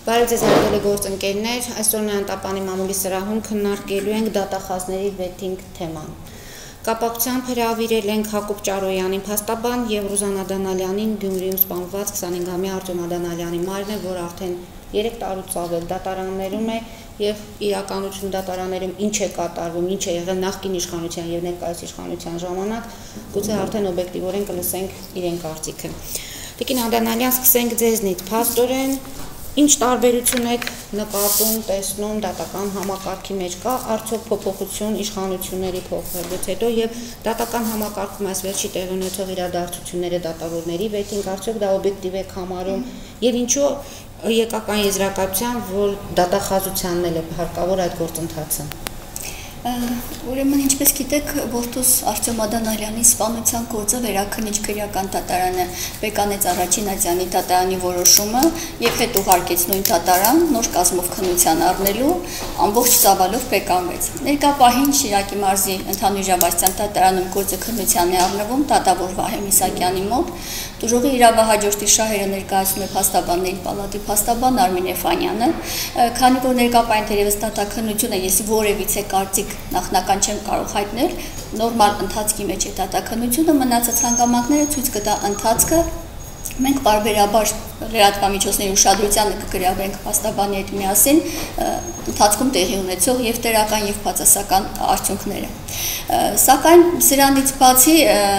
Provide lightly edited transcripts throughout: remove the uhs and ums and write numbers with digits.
Բարև ձեզ հարգելի գործընկերներ, այսօր Նանտապանի մամուլի սրահում քննարկելու ենք դատախազների վեթինգ թեման։ Կապակցությամբ հրավիրել ենք Հակոբ Ճարոյանին փաստաբան եւ Ռուզաննա Դանալյանին Գյումրիում սպանված 25-ամյա Արտյոմ Ադանալյանի մայրն է, որ արդեն 3 տարուց ավել դատարաններում է եւ իրականություն դատարաններում ինչ է կատարվում, ինչ է եղել նախկին իշխանության եւ ներկայիս իշխանության ժամանակ, գուցե արդեն օբյեկտիվորեն կլսենք իրեն կարծիքը։ Տիկին Ադանալյան, սկսենք ձեզնից, փաստորեն ինչ տարբերություն եք նկատում, տեսնում դատական համակարգի մեջ կա արդյոք փոփոխություն իշխանությունների փոխվելուց հետո եւ դատական համակարգում այս վերջի տեղի ունեցող իրադարձությունները դատավորների վեթինգ արդյոք դա օբյեկտիվ եք համարում եւ ինչու եկական եզրակացության, որ դատախազությանն էլ է հարկավոր այդ գործընթացը։ Ուրեմն ինչպես գիտեք, որդուս Արտյոմ Ադանալյանի սպանության գործը վերաքննիչ քրեական դատարանը բեկանեց առաջին ատյանի դատարանի որոշումը եւ հետ ուղարկեց նույն դատարան նոր կազմով քննության առնելու ամբողջ ծավալով բեկանվեց։ Ներկա պահին Շիրակի մարզի ընդհանուր իրավասության դատարանում գործը քննության է առնվում դատավոր Վահե Միսակյանի մոտ։ Դժողի իրավահաջորդի շահերը ներկայացնում է փաստաբանների պալատի փաստաբան Արմին Էֆանյանը, քանի որ ներկա պահին թերևս դատաքննությունը ես որևիցե կարծիք նախնական չեմ կարող հայտնել, նորմալ ընթացքի մեջ է դատաքննությունը, մնացած հանգամանքները ցույց կտա ընթացքը, մենք բարբերաբար լրատվամիջոցների ուշադրությանը կգրավենք փաստաբանի հետ միասին ընթացքում տեղի ունեցող եւ տեղական եւ բացասական արդյունքները։ Սակայն սրանից բացի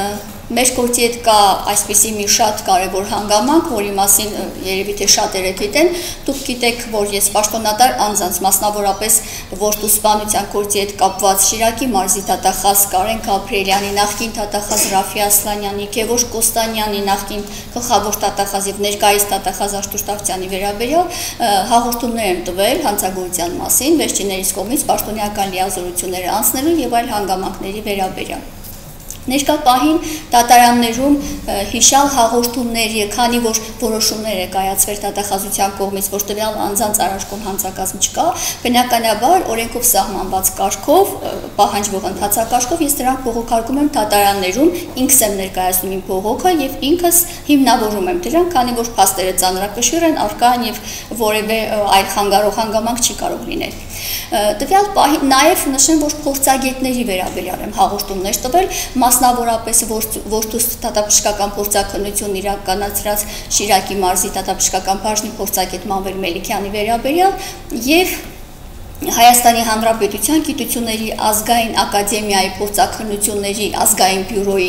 մեր գործի հետ կա այսպիսի մի շատ կարևոր հանգամանք, որի մասին երևի թե շատերը գիտեն, դուք գիտեք, որ ես պաշտոնատար անձանց, մասնավորապես որդու սպանության գործի հետ կապված Շիրակի մարզի դատախազ Կարեն Գաբրիելյանի, նախկին դատախազ Ռաֆի Ասլանյանի, Գևորգ Կոստանյանի, նախկին գլխավոր դատախազ եւ ներկայիս դատախազ Աշտուր Տավթյանի վերաբերյալ հաղորդումներ եմ տվել հանցագործության մասին, վերջիններիս կողմից պաշտոնեական լիազորությունները անցնելու եւ այլ հանգամանքների վերաբերյալ։ Ներկա պահին դատարաններում հիշալ հաղորդումներ, քանի որ որոշումներ է կայացվել դատախազության կողմից, որ տվյալ անձանց առարկում հանցակազմ չկա, բնականաբար օրենքով սահմանված կարգով, պահանջվող ընթացակարգով ես դրանք բողոքարկում եմ դատարաններում, ինքս եմ ներկայացնում իմ բողոքը եւ ինքս հիմնավորում եմ դրանք, քանի որ փաստերը ծանրակշիռ են, առկա են եւ որևէ այլ խանգարող հանգամանք չի կարող լինել։ Տվյալ պահին նաեւ նշեմ, որ փորձագետների վերաբերյալ եմ հաղորդումներ տվել, մասնավորապես որդուս դատաբժշկական փորձաքննություն իրականացրած Շիրակի մարզի դատաբժշկական բաժնի փորձագետ Մանվել Մելիքյանի վերաբերյալ եւ Հայաստանի Հանրապետության Գիտությունների ազգային ակադեմիայի փորձաքննությունների ազգային բյուրոյի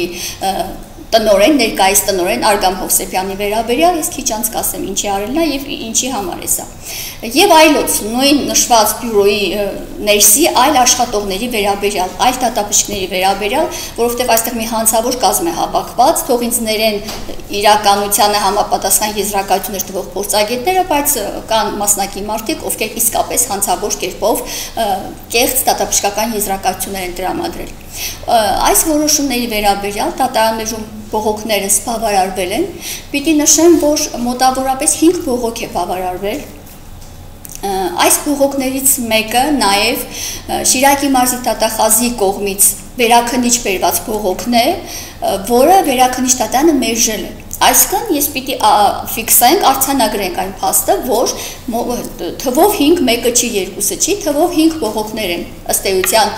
տնօրեն, ներկայիս տնօրեն Արգամ Հովսեփյանի վերաբերյալ ես քիչ անց կասեմ ինչի արելն է եւ ինչի համար է սա։ Եվ այլոց նույն նշված բյուրոյի ներսի այլ աշխատողների վերաբերյալ, այլ դատաբժիշկների վերաբերյալ, որովհետեւ այստեղ մի հանցավոր կազմ է հավաքված, թող ինձ ներեն իրականությանը համապատասխան եզրակացություններ տվող փորձագետները, բայց կան մասնակի մարդիկ, ովքեր իսկապես հանցավոր կերպով կեղծ դատաբժշկական եզրակացություններ են տրամադրել։ Այս որոշումների վերաբերյալ դատարաններում բողոքներս բավարարվել են, պիտի նշեմ, որ մոտավորապես 5 բողոք է բավարարվել։ Այս բողոքներից մեկը նաև Շիրակի մարզի դատախազի կողմից վերաքննիչ բերված բողոքն է, որը վերաքննիչ դատարանը մերժել է։ Այսինքն ես պիտի ֆիքսենք, արձանագրենք այն փաստը, որ թվով 5 մեկը չի, երկուսը չի, թվով 5 բողոքներ են ըստ էության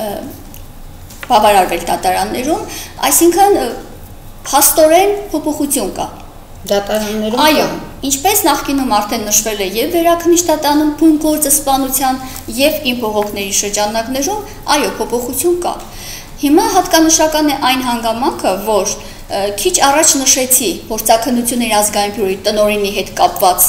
բավարարվել դատարաններում, այսինքն փաստորեն փոփոխություն կա։ Դատարաններում այո, ինչպես նախկինում արդեն նշվել է եւ վերաքննիչ դատարանում բուն գործը սպանության եւ իմ բողոքների շրջանակներում, այո, փոփոխություն կա։ Հիմա հատկանշական է այն հանգամանքը, որ քիչ առաջ նշեցի փորձաքննությունների ազգային բյուրոյի տնօրենի հետ կապված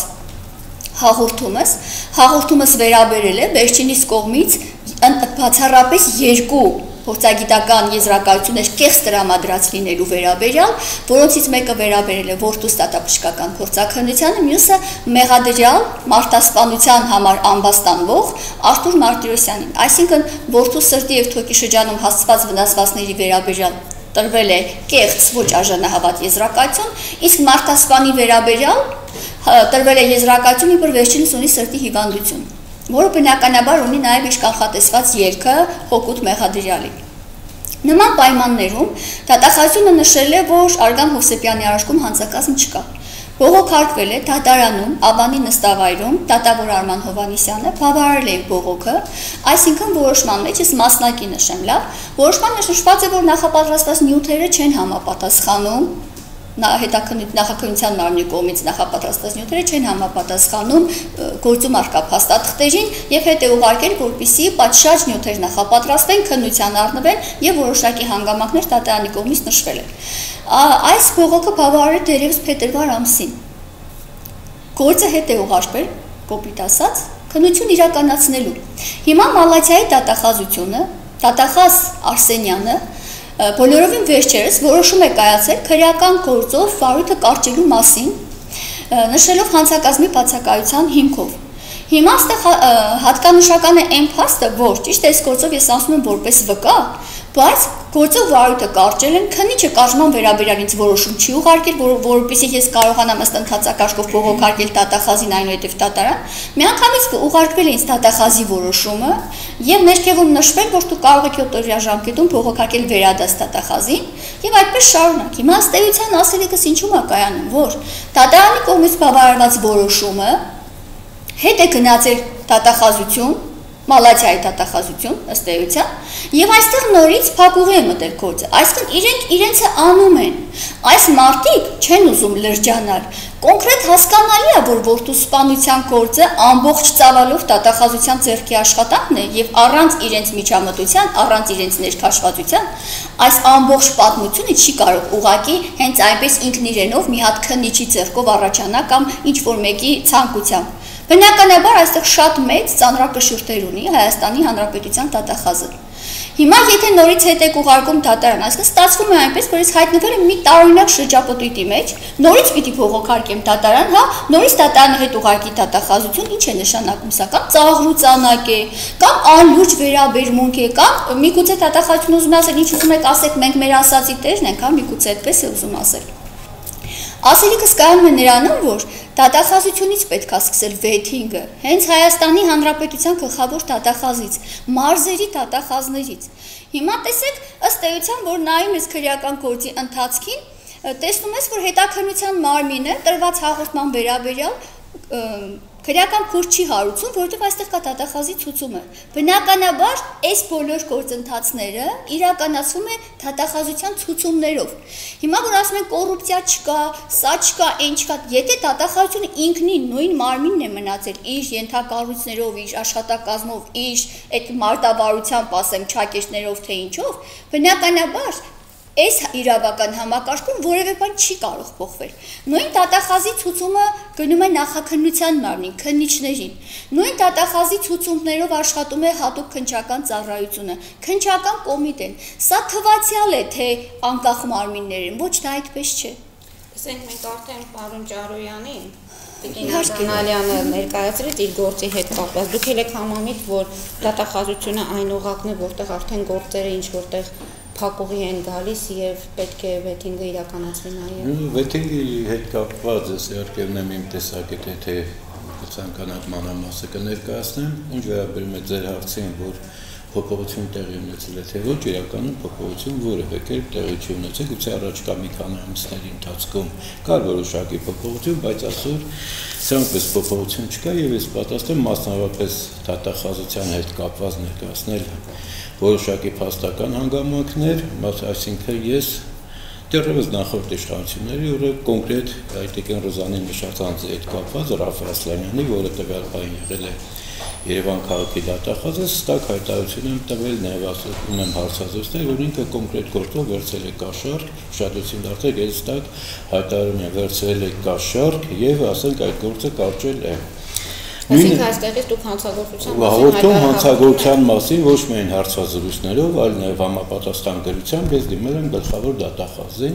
հաղորդումս վերաբերել է վերջինիս կողմից բացառապես 2 փորձագիտական եզրակացություններ կեղծ տրամադրած լինելու վերաբերյալ, որոնցից մեկը վերաբերել է որդուս դատաբժշկական փորձաքննությանը, մյուսը մեղադրյալ մարտասպանության համար անվաստանվող Արտուր Մարտիրոսյանին։ Այսինքն որդու սրտի եւ թոքի շրջանում հասցված վնասվածքների վերաբերյալ տրվել է կեղծ ոչ արժանահավատ եզրակացություն, իսկ մարտասպանի վերաբերյալ տրվել է եզրակացություն, որ վերջինս ունի սրտի հիվանդություն, որը բնականաբար ունի նաև իր կանխատեսված ելքը հօգուտ մեղադրյալի։ Նման պայմաններում դատախազությունը նշել է, որ Արգամ Հովսեփյանի առարկում հանցակազմ չկա։ Բողոքարկվել է դատարանում, Աբանի նստավայրում, դատավոր Արման Հովհաննիսյանը բավարարել է բողոքը, այսինքն որոշման մեջ ես մասնակի նշեմ, լավ, որոշման մեջ նշված է, որ նախապատրաստված նյութերը չեն համապատասխանում, նախաքննության մարմնի կողմից նախապատրաստված նյութերը չեն համապատասխանում գործում առկա փաստաթղթերին եւ հետ է ուղարկել, որպեսզի պատշաճ նյութեր նախապատրաստվեն, քննության առնվեն եւ որոշակի հանգամանքներ դատարանի կողմից նշվել են։ Այս բողոքը բավարարել դերևս փետրվար ամսին։ Գործը հետ է ուղարկվել, կոպիտ ասած, քննություն իրականացնելու։ Հիմա Մալաթիայի դատախազությունը, դատախազ Արսենյանը բոլորովին վերջերս որոշում է կայացել քրեական գործով վարույթը կարճելու մասին, նշելով հանցակազմի բացակայության հիմքով։ Հիմա այստեղ հատկանշական է այն փաստը, որ ճիշտ է այս գործով ես ասում եմ որպես վկա, բայց գործով վարույթը կարճել են, քննիչը կարճման վերաբերյալ ինձ որոշում չի ուղարկել, որովհետեւ ես կարողանամ ըստ ընթացակարգով բողոքարկել դատախազին, այնուհետև դատարան, միանգամից ուղարկվել է ինձ դատախազի որոշումը եւ ներքևում նշվել, որ դու կարող եք 7 օրյա ժամկետում բողոքարկել վերադաս դատախազին եւ այդպես շարունակ։ Հիմա ըստ էության ասելիքս ինչու՞մ է կայանում, որ դատարանի կողմից բավարարված որոշումը հետ է գնացել դատախազություն, Մալաթիայի դատախազություն, ըստ էության, եւ այստեղ նորից փակուղի է մտել գործը։ Այսինքն իրենք իրենցը անում են։ Այս մարդիկ չեն ուզում լրջանալ։ Կոնկրետ հասկանալի է, որ որդուսպանության գործը ամբողջ ծավալով դատախազության ձեռքի աշխատանքն է եւ առանց իրենց միջամտության, առանց իրենց ներքաշվածության, այս ամբողջ պատմությունը չի կարող ուղակի հենց այնպես ինքն իրենով մի հատ քննիչի ձեռքով առաջանա կամ ինչ որ մեկի ցանկությամբ։ Բնականաբար այստեղ շատ մեծ ծանրակշիռներ ունի Հայաստանի Հանրապետության դատախազը։ Հիմա եթե նորից հետ եք ուղարկում դատարան, այսինքն ստացվում է այնպես, որ ես հայտնվել եմ մի տարօրինակ շրջապտույտի մեջ, նորից պիտի բողոքարկեմ դատարան, հա, նորից դատարանը հետ ուղարկի դատախազություն, ինչ է նշանակում սա, կամ ծաղրուծանակ է, կամ անլուրջ վերաբերմունք է, կամ միգուցե դատախազությունը ուզում ասել, ինչ ուզում եք ասեք, մենք մեր ասացի տերն ենք, հա, միգուցե այդպես է ուզում ասել։ Ասելիքս կայանում է նրանում, որ դատախազությունից պետք է սկսել վեթինգը, հենց Հայաստանի Հանրապետության գլխավոր դատախազից, մարզերի դատախազներից։ Հիմա տեսեք, ըստ էության, որ նայում ես քրեական գործի ընթացքին, տեսնում ես, որ հետաքննության մարմինը տրված հաղորդման վերաբերյալ քրեական փորձ չի հարուցում, որովհետև այստեղ կա դատախազի ցուցումը։ Բնականաբար, այս բոլոր գործընթացները իրականացվում է դատախազության ցուցումներով։ Հիմա որ ասում են կոռուպցիա չկա, սա չկա, այն չկա, եթե դատախազությունը ինքնին նույն մարմինն է մնացել իր ենթակառույցներով, իր աշխատակազմով, իր այդ մարտավարությամբ, ասեմ, չակերտներով թե ինչով, բնականաբար այս իրավական համակարգում որևէ բան չի կարող փոխվել։ Նույն դատախազի ցուցումը գնում է նախաքննության մարմնին, քննիչներին։ Նույն դատախազի ցուցումներով աշխատում է հատուկ քննչական ծառայությունը, քննչական կոմիտեն։ Սա թվացial է, թե անկախ մարմիններ են, ոչ թե այդպես չէ։ Ասենք մենք արդեն պարոն Ճարոյանին Տիկինալյանը ներկայացրեց իր գործի հետ կապված։ Դուք եք համամիտ, որ դատախազությունը այն օղակն է, որտեղ արդեն գործերը ինչ որտեղ փակուղի են գալիս եւ պետք է վեթինգը իրականացվի նաեւ։ Վեթինգի հետ կապված ես իհարկե ունեմ իմ տեսակետը, թե ցանկանալ մանրամասը կներկայացնեմ, ինչ վերաբերում է ձեր հարցին, որ փոփոխություն տեղի ունեցել է, թե ոչ, իրականում փոփոխություն որևէ կերպ տեղի չի ունեցել, գուցե առաջկա մի քանի ամիսների ընթացքում կար որոշակի փոփոխություն, բայց այսօր սրանքպես փոփոխություն չկա եւ ես պատասխան եմ մասնավորապես դատախազության հետ կապված ներկայացնել որոշակի փաստական հանգամանքներ, այսինքն ես դեռևս նախորդ իշխանությունների օրը կոնկրետ Այտիկեն Ռոզանի նշած անձի հետ կապված Ռաֆայել Ասլանյանի, որը տվյալ պահին եղել է Երևան քաղաքի դատախազը, ստակ հայտարարություն եմ տվել, նաև ունեմ հարցազրույցներ, որ ինքը կոնկրետ գործով վերցել է կաշառք, ուշադրություն դարձրեք, ես ստակ հայտարարում եմ վերցրել է կաշառք եւ ասենք այդ գործը կարճել է։ Այսինքն այստեղից դուք հանցագործության մասին ոչ միայն հարցազրույցներով, այլ նաև համապատասխան գրությամբ ես դիմել եմ գլխավոր դատախազին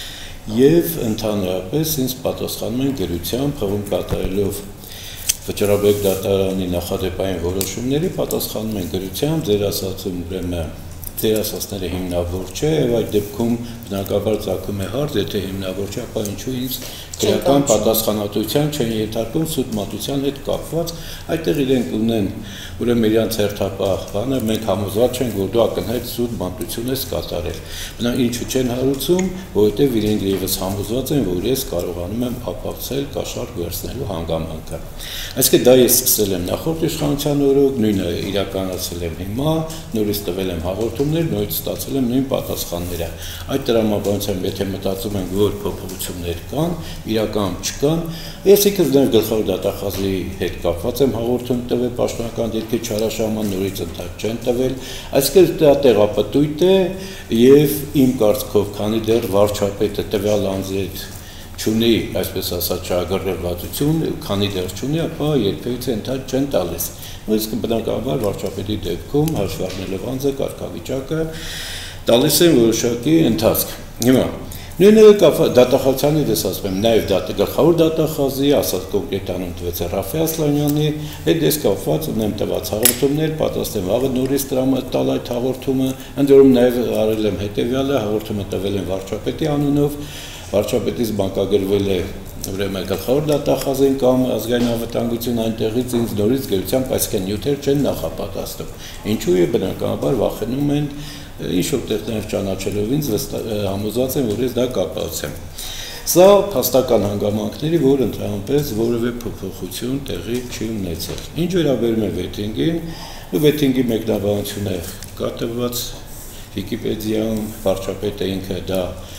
եւ ընդհանրապես ինձ պատասխանում են գրությամբ, հղում կատարելով Վճռաբեկ դատարանի նախադեպային որոշումների պատասխանում են գրությամբ, ձեր ասածում ուրեմն ձեր ասածները հիմնավոր չէ, եւ այդ դեպքում բնականաբար ցակում է հարց, եթե հիմնավոր չէ, ապա ինչու ինձ քրեական պատասխանատվության չեն ենթարկում սուտ մատության հետ կապված, այդտեղ իրենք ունեն ուրեմն իրենց հերթապահ բանը, մենք համոզված չենք, որ դու ակնհայտ սուտ մատություն ես կատարել։ Բնա ինչու չեն հարուցում, որովհետև իրենք եւս համոզված են, որ ես կարողանում եմ ապացուցել կաշառք վերցնելու հանգամանքը։ Այսինքն դա ես սկսել եմ նախորդ իշխանության օրոք, նույնը իրականացել եմ հիմա, նորից տվել եմ հաղորդումներ, նորից ստացել եմ նույն պատասխանները։ Այդ տրամաբանությամբ եթե մտածում ենք, որ փոփոխություններ կան, իրական չկան, ես ինքս դեռ գլխավոր դատախազի հետ կապված եմ հաղորդում տվել պաշտոնական դեպքի չարաշահման նորից ընդհանուր չեն տվել, այսինքն դա տեղապտույտ է եւ իմ կարծիքով, քանի դեռ վարչապետը տվյալ անձի հետ չունի, այսպես ասած, շահագրգռվածություն, քանի դեռ չունի, ապա երբևիցե ընդհանուր չեն տալիս։ Իսկ բնականաբար վարչապետի դեպքում հաշվի առնելով անձը կարգավիճակը տալիս են որոշակի ընթացք։ Հիմա նույնը դատախազության հետ ես ասում եմ, նաև գլխավոր դատախազի, ասած կոնկրետ անուն տվեց Ռաֆայել Ասլանյանի, հետ ես կապված ունեմ տված հաղորդումներ, պատրաստ եմ վաղը նորից տալ այդ հաղորդումը, ընդ որում նաև արել եմ հետևյալը, հաղորդումը տվել եմ վարչապետի անունով, վարչապետից բանկագրվել է ուրեմն գլխավոր դատախազին կամ ազգային անվտանգություն այնտեղից ինձ նորից գերությամբ այսքան նյութեր չեն նախապատասխանում։ Ինչու է բնականաբար վախենում են ինչ-որ տեղ ճանաչելով ինձ համոզված են, որ ես դա կապացեմ։ Սա փաստական հանգամանքների, որ ընդհանրապես որևէ փոփոխություն տեղի չի ունեցել։ Ինչ վերաբերում է վեթինգին, վեթինգի մեկնաբանությունը կատարված Վիկիպեդիայում վարչապետը ինքը դա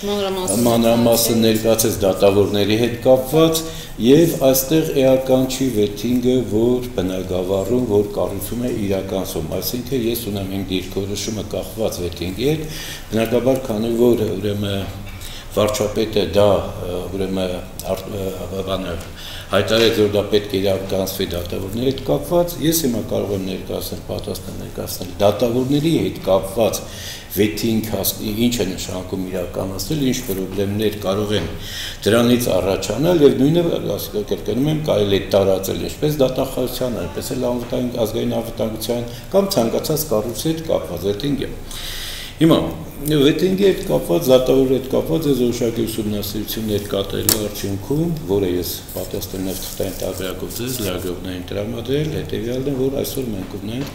մանրամասն ներկայացրեց դատավորների հետ կապված եւ այստեղ էական չի վեթինգը, որ բնագավառում, որ կառուցում է իրականացում, այսինքն ես ունեմ իմ դիրքորոշումը կախված վեթինգի հետ, բնականաբար քանի որ ուրեմն վարչապետը դա ուրեմն հայտարարեց, որ դա պետք է իրականացվի դատավորների հետ կապված, ես հիմա կարող եմ ներկայացնել դատավորների հետ կապված վեթինգ ինչ է նշանակում իրականացնել, ինչ խնդիրներ կարող են դրանից առաջանալ եւ նույնը կրկնում եմ կարելի է տարածել ինչպես դատախազության, այնպես էլ ազգային անվտանգության կամ ցանկացած կառույցի հետ կապված վեթինգը։ Հիմա վեթինգի հետ կապված, դատավորի հետ կապված ես որոշակի ուսումնասիրություններ կատարելու արդյունքում, որը ես պատրաստ եմ թղթային տարբերակով ձեզ լրագրողներին տրամադրել, հետևյալն է, որ այսօր մենք ունենք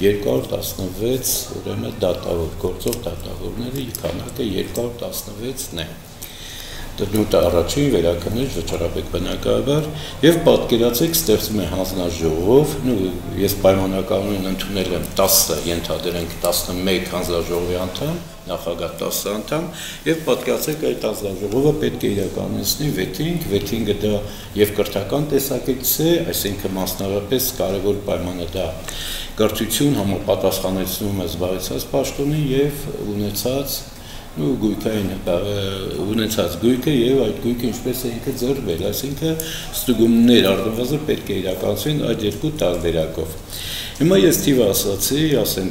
216 ուրեմն դատավոր, գործող դատավորների քանակը 216-ն է։ Դրնուտը առաջին վերաքննիչ վճարապետ բնակաբար եւ պատկերացեք ստեղծում է հանձնաժողով, ես պայմանականորեն ընդունել եմ 10, ենթադրենք 11 հանձնաժողովի անդամ, նախագահ 10 անդամ եւ պատկերացեք այդ հանձնաժողովը պետք է իրականացնի վեթինգը դա եւ կրթական տեսակետից է, այսինքն մասնավորապես կարևոր պայմանը դա կրթություն համապատասխանեցնում է զբաղեցած պաշտոնին եւ ունեցած գույքային ունեցած գույքը եւ այդ գույքը ինչպես է ինքը ձեռվել, այսինքն ստուգումներ առնվազն պետք է իրականացվեն այդ երկու տարբերակով։ Հիմա ես թիվը ասացի, ասենք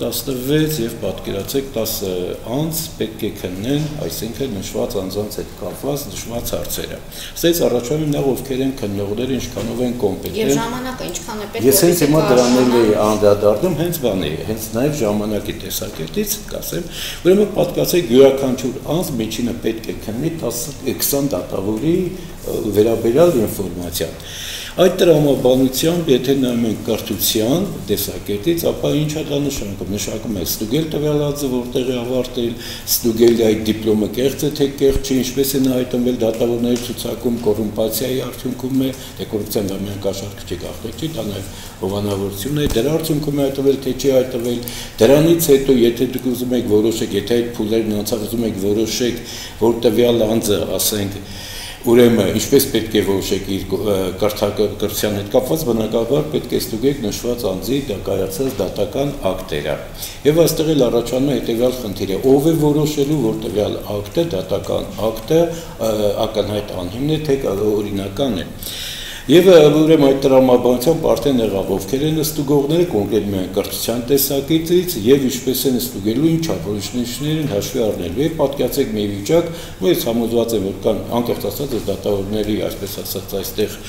216 եւ պատկերացեք 10 անձ պետք է քննեն, այսինքն նշված անձանց հետ կապված նշված հարցերը։ Ստից առաջանում նախ ովքեր են քննողները, ինչքանով են կոմպետենտ։ Եվ ժամանակը ինչքան է պետք։ Ես հենց հիմա դրանով էի անդրադառնում, հենց բանի, հենց նաեւ ժամանակի տեսակետից կասեմ, ուրեմն պատկերացեք յուրաքանչյուր անձ միջինը պետք է քննի 10-20 դատավորի վերաբերյալ ինֆորմացիա։ Այդ տրամաբանությամբ, եթե նայում ենք կրթության տեսակետից, ապա ինչ է դա նշանակում։ Նշանակում է ստուգել տվյալ անձը, որտեղ է ավարտել, ստուգել այդ դիպլոմը կեղծ է թե կեղծ չի, ինչպես են հայտնվել դատավորների ցուցակում կոռումպացիայի արդյունքում է, թե կոռուպցիան դա միայն կաշառք չի, գաղտնիք չի, դա նաև հովանավորություն է, դրա արդյունքում է հայտնվել, թե չի հայտնվել։ Դրանից հետո, եթե դուք ուզում եք որոշեք, եթե այդ փուլերն անցավ ուզում եք որոշեք, որ տվյալ անձը, ասենք, ուրեմն ինչպես պետք է որոշեք իր կրթության հետ կապված բնականաբար պետք է ստուգեք նշված անձի կայացած դատական ակտերը եւ այստեղ էլ առաջանում է հետեւյալ խնդիրը ով է որոշելու որ տվյալ ակտը դատական ակտը ակնհայտ անհիմն է թե օրինական է Եվ ուրեմն այդ տրամաբանությամբ արդեն եղավ ովքեր են ստուգողները կոնկրետ միայն կրթության տեսակետից եւ ինչպես են ստուգելու ինչ ապօրինություններ են հաշվի առնելու եւ պատկերացեք մի վիճակ, որ ես համոզված եմ որ կան անկեղծ ասած դատավորների այսպես ասած այստեղ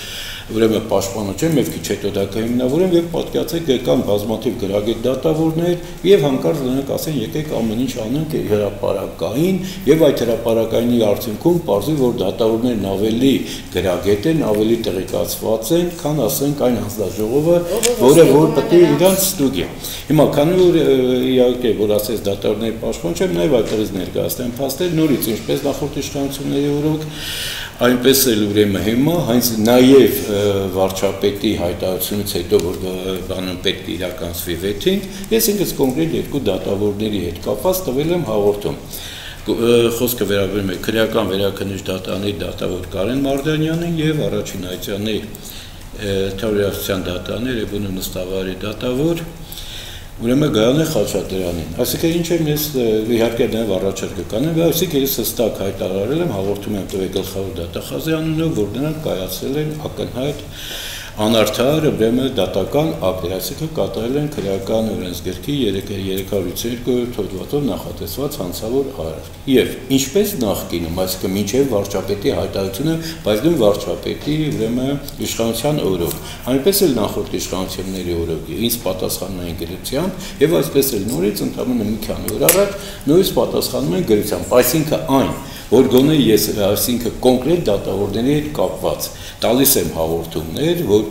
ուրեմն պաշտպանություն եւ քիչ հետո դա կհիմնավորեմ եւ պատկերացեք եկան բազմաթիվ գրագետ դատավորներ եւ հանկարծ նրանք ասեն եկեք ամեն ինչ անենք հրապարակային եւ այդ հրապարակայինի արդյունքում պարզվի որ դատավորներն ավելի գրագետ են, ավելի տեղեկացված են, քան ասենք այն հանձնաժողովը, որը որ պետք է իրանց ստուգի։ Հիմա քանի որ իհարկե որ ասես դատավորների պաշտպան չեմ, նաեւ այդտեղից ներկայացնեմ փաստեր նորից ինչպես նախորդ իշխանությունների օրոք այնպես էլ ուրեմն հիմա հենց նաև վարչապետի հայտարարությունից հետո որ բանում պետք է իրականացվի վեթինգ, ես ինքս կոնկրետ երկու դատավորների հետ կապված տվել եմ հաղորդում։ Խոսքը վերաբերում է քրեական վերաքննիչ դատարանի դատավոր Կարեն Մարդանյանին եւ առաջին այցյանի Թավրիասյան դատարանի Ռեբունու նստավարի դատավոր Ուրեմն Գայանե Խաչատրյանին։ Այսինքն ինչ եմ ես իհարկե դեռ առաջարկ կանեմ, այսինքն ես հստակ հայտարարել եմ, հաղորդում եմ տվել գլխավոր դատախազի անունով, որ նրանք կայացրել են ակնհայտ անարդար ուրեմն դատական ակտեր, այսինքն կատարել են քրեական օրենսգրքի 302 հոդվածով նախատեսված հանցավոր արարք։ Եվ ինչպես նախկինում, այսինքն մինչև վարչապետի հայտարարությունը, բայց դու վարչապետի ուրեմն իշխանության օրոք, այնպես էլ նախորդ իշխանությունների օրոք, ինձ պատասխանում են գրությամբ, եւ այսպես էլ նորից ընդհանրապես մի քանի օր առաջ նույնիսկ պատասխանում են գրությամբ, այսինքն այն որ գոնե ես այսինքն կոնկրետ դատավորների հետ կապված տալիս եմ հաղորդումներ, որ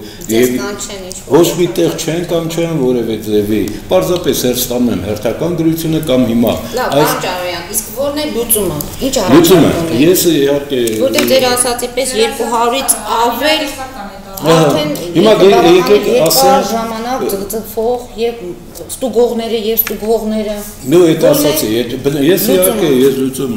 ոչ մի տեղ չեն կանչեն որևէ ձևի, պարզապես հերստանում եմ հերթական գրությունը կամ հիմա Լավ, պարոն Ջարոյան, իսկ ո՞րն է լուծումը։ Ինչ լուծումը, ես իհարկե որտեղ ձեր ասացի պես 200-ից ավել հիմա եկեք ասեմ ժամանակ ծծկվող եւ ստուգողները եւ ստուգողները նո այդ ասացի ես իհարկե ես լուծում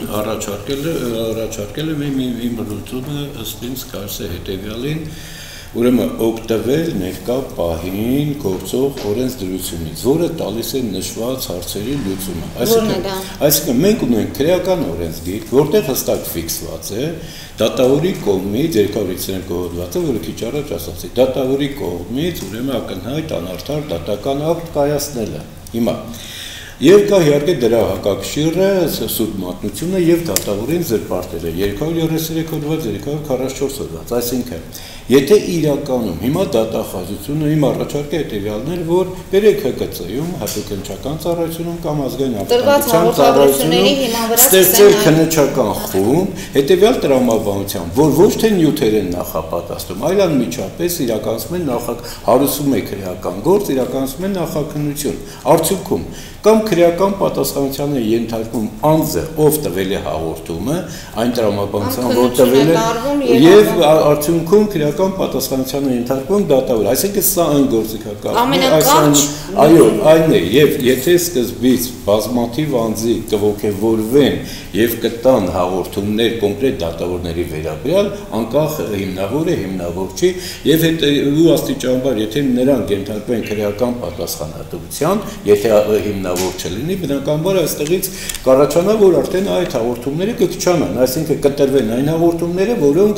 առաջարկել եմ իմ լուծումը ըստ ինձ կարծես հետեւյալին ուրեմն օգտվել ներկա պահին գործող օրենսդրությունից, որը տալիս է նշված հարցերի լուծումը։ Այսինքն մենք ունենք քրեական օրենսգիր, որտեղ հստակ ֆիքսված է դատավորի կողմից 252 հոդվածը, որը քիչ առաջ ասացի, դատավորի կողմից ուրեմն ակնհայտ անարդար դատական ակտ կայացնելը։ Հիմա Եվ կա իհարկե դրա հակակշիռը, սուտ մատնությունը եւ դատավորին զրպարտելը 233 հոդված, 244 հոդված, այսինքն եթե իրականում հիմա դատախազությունը իմ առաջարկը հետեւյալն էր, որ բերեք ՀԿՑ-ում, հատուկ քննչական ծառայությունում կամ ազգային ապահովության ծառայությունում ստեղծել քննչական խումբ, հետեւյալ տրամաբանությամբ, որ ոչ թե նյութեր են նախապատասխանում, այլ անմիջապես իրականացում են հարուցում է քրեական գործ, իրականացում են նախաքննություն, արդյունքում կամ քրեական պատասխանության է ենթարկվում անձը, ով տվել է հաղորդումը, այն տրամաբանությամբ, որ տվել է, եւ արդյունքում քրեական պատասխանության է ենթարկվում դատավոր։ Այսինքն սա այն գործիքակարգն է, այո, այն է, եւ եթե սկզբից բազմաթիվ անձի կողքեվորվեն եւ կտան հաղորդումներ կոնկրետ դատավորների վերաբերյալ, անկախ հիմնավոր է, հիմնավոր չի, եւ ու աստիճանաբար, եթե նրանք ենթարկվեն քրեական պատասխանատվության, եթե հիմնավոր չլինի, բնականաբար այստեղից կառաջանա, որ արդեն այդ հաղորդումները կքչանան, այսինքն կտրվեն այն հաղորդումները,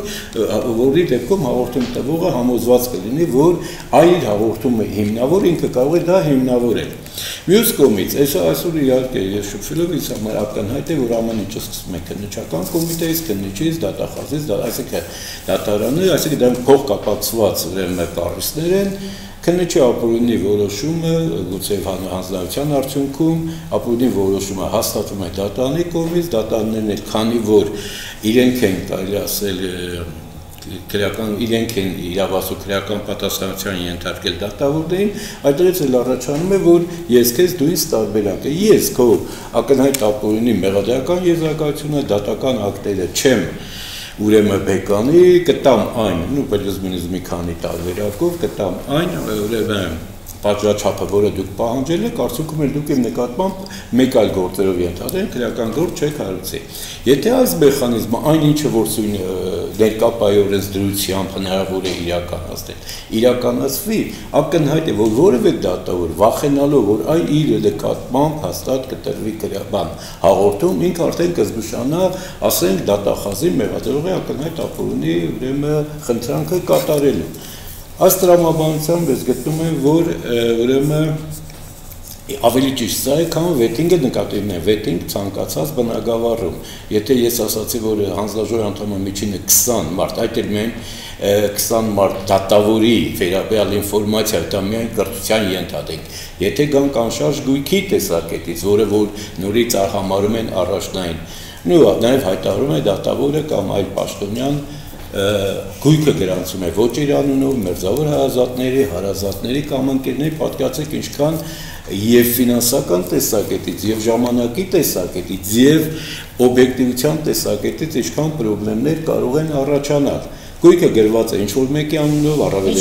որի դեպքում հաղորդում տվողը համոզված կլինի, որ այլ հաղորդումը հիմնավոր, ինքը կարող է դա հիմնավորել։ Մյուս կողմից, այսօր իհարկե ես շփվելով ինձ համար ակնհայտ է, որ ամեն ինչը սկսում է քննչական կոմիտեից, քննիչից, դատախազից, այսինքն դատարանը, այսինքն դա փոխկապակցված ուրեմն կառույցներ են, քննիչի ապօրինի որոշումը, գուցե հանձնարարության արդյունքում, ապօրինի որոշումը հաստատվում է դատարանի կողմից, դատարաններն քանի որ իրենք են կարելի ասել իրենք են իրավասու քրեական պատասխանության ենթարկել դատավորներին, այդտեղից էլ առաջանում է, որ ես քեզ դու ինձ տարբերակ է, ես քո ակնհայտ ապօրինի մեղադրական եզրակացությունը, դատական ակտերը չեմ ուրեմն բեկանի, կտամ այն, պլյուս-մինուս մի քանի տարբերակով, կտամ այն, ուրեմն պատժաչափը, որը դուք պահանջել եք, արդյունքում էլ դուք իմ նկատմամբ մեկ այլ գործերով ենթադրեն, քրեական գործ չեք հարուցի։ Եթե այս մեխանիզմը այն ինչը որ ներկա օրենսդրությամբ հնարավոր է իրականացվի, ակնհայտ է, որ որևէ դատավոր վախենալով, որ այն իր նկատմամբ հաստատ կտրվի քրեական հաղորդում, ինքը արդեն կզգուշանա, ասենք դատախազի մեղադրողի ակնհայտ ապօրինի ուրեմն խնդրանքը կատարելու։ Այս տրամաբանությամբ ես գտնում եմ, որ ուրեմն Ավելի ճիշտ սա է, քան վետինգը նկատի ունեն, վետինգ ցանկացած բնակավարում։ Եթե ես ասացի, որ հանձնաժողովի անդամը միջինը 20 մարդ, այդ էլ մենք 20 մարդ դատավորի վերաբերյալ ինֆորմացիա, դա միայն կրթության ենթադրենք։ Եթե գանք անշարժ գույքի տեսակետից, որը որ նորից համարում են առաջնային, նաև հայտարարում է դատավորը կամ այլ պաշտոնյան գույքը գրանցում է ոչ իր անունով, մերձավոր հարազատների կամ ընկերների, պատկերացրեք ինչքան եւ ֆինանսական տեսակետից, եւ ժամանակի տեսակետից, եւ օբյեկտիվության տեսակետից ինչքան խնդիրներ կարող են առաջանալ։ Գույքը գրված է ինչ-որ մեկի անունով, առավել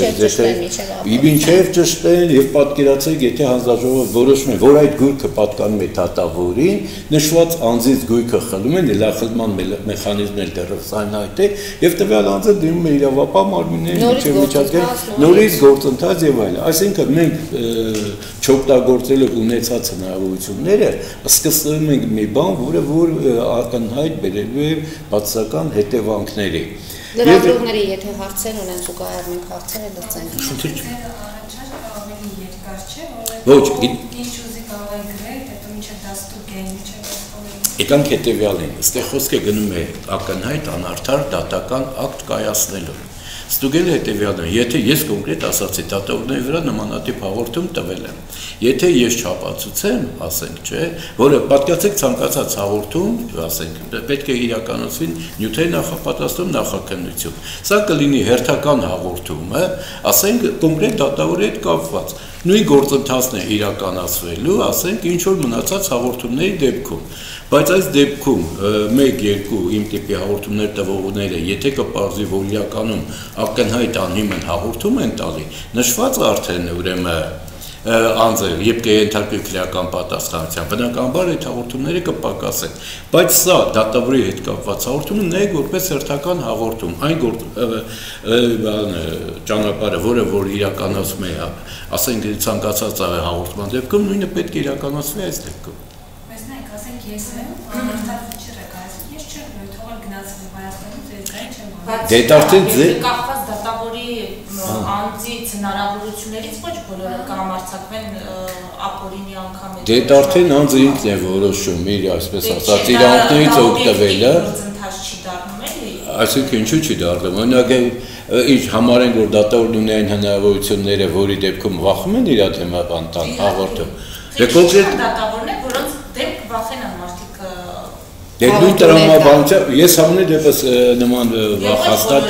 մինչև ճշտեն եւ պատկերացրեք, եթե հանձնաժողովը որոշում է, որ այդ գույքը պատկանում է դատավորին, նշված անձից գույքը խլում են, լախլման մեխանիզմն էլ դեռևս այն այդ է, եւ տվյալ անձը դիմում է իրավապահ մարմիններին, միջև միջազգային նորից գործընթաց եւ այլն։ Այսինքն մենք չօգտագործելով ունեցած հնարավորությունները սկսում ենք մի բան, որը որ ակնհայտ բերելու է բացասական հետևանքների։ Լրագրողների եթե հարցեր ունեն, զուգահեռ մենք հարցերը լուծենք։ Խնդիր չկա։ Ավելի երկար չէ, Ոչ, ինչ ուզի կարող եք գրել, հետո մինչև դաստուգեն, մինչև դաստուգեն։ Եկանք հետևյալին, այստեղ խոսքը գնում է ակնհայտ անարդար դատական ակտ կայացնելու։ Ստուգել հետևյալն է, եթե ես կոնկրետ ասացի, դատավորների վրա նմանատիպ հաղորդում տվել եմ։ Եթե ես չապացուցեմ, ասենք, չէ, որը պատկացեք ցանկացած հաղորդում, ասենք, պետք է իրականացվի նյութերի նախապատրաստում նախաքննություն։ Սա կլինի հերթական հաղորդումը, ասենք, կոնկրետ դատավորի հետ կապված։ Նույն գործընթացն է իրականացվելու, ասենք, ինչ որ մնացած հաղորդումների դեպքում։ Բայց այս դեպքում 1-2 իմ տիպի հաղորդումներ տվողները, եթե կպարզվի, որ իրականում ակնհայտ անհիմն հաղորդում են տալի, նշված արդեն ուրեմն անձը երբ կենթարկվի քրեական պատասխանատվության, բնականաբար այդ հաղորդումները կպակասեն, բայց սա դատավորի հետ կապված հաղորդումը նայեք որպես հերթական հաղորդում, այն ճանապարհը, որը որ իրականացում է, ասենք ցանկացած հաղորդման դեպքում, նույնը պետք է իրականացվի այս դեպքում։ Բայց նայեք, ասենք ես եմ, անարդարություն չի եկայացնում, ես չեմ թողել գնացել Հայաստանից, ես այն չեմ անում։ Դե արդեն կախված դատավորի անձից հնարավորություններից ոչ բոլորը կհամարձակվեն ապօրինի անգամ։ Դե արդեն անձը ինքն է որոշում իր, այսպես ասած, իրավունքներից օգտվելը։ Չի դառնում էլի։ Այսինքն ինչու չի դառնում։ Օրինակ ինչ համարենք, որ դատավորն ունի այն հնարավորությունները, որի դեպքում վախում են իր թեմական տան հաղորդում։ Դե կոնկրետ դատավորներ, որոնց դեպք վախենան մարդիկ։ Դե նույն տրամաբանությամբ ես համենայն դեպս նման վախ հաստատ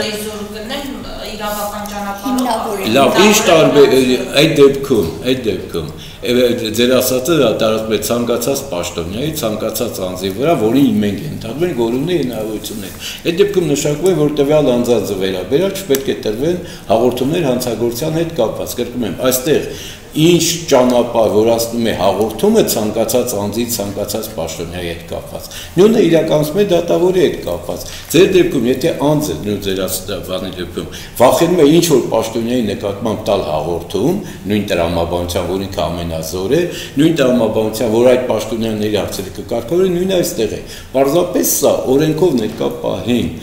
իրավական ճանապարհով։ Լավ, ինչ տարբեր այդ դեպքում ձեր ասածը տարածվում է ցանկացած պաշտոնյայի, ցանկացած անձի վրա, որին մենք ընդհանրում ենք, որ ունի հնարավորություններ։ Այդ դեպքում նշանակում է, որ տվյալ անձանց վերաբերյալ չպետք է տրվեն հաղորդումներ հանցագործության հետ կապված։ Կրկնում եմ, այստեղ ինչ ճանապարհ, որ ասում է հաղորդումը ցանկացած անձի, ցանկացած պաշտոնյայի հետ կապված։ Նույնը իրականացում է դատավորի հետ կապված։ Ձեր դեպքում, եթե անձը ձեր ասածի դեպքում վախենում է ինչ որ պաշտոնյայի նկատմամբ տալ հաղորդում, նույն տրամաբանության, որ ինքը ամենազոր է, նույն տրամաբանության, որ այդ պաշտոնյաների հարցերը կկարգավորի, նույնը այստեղ է։ Պարզապես սա օրենքով ներկա պահին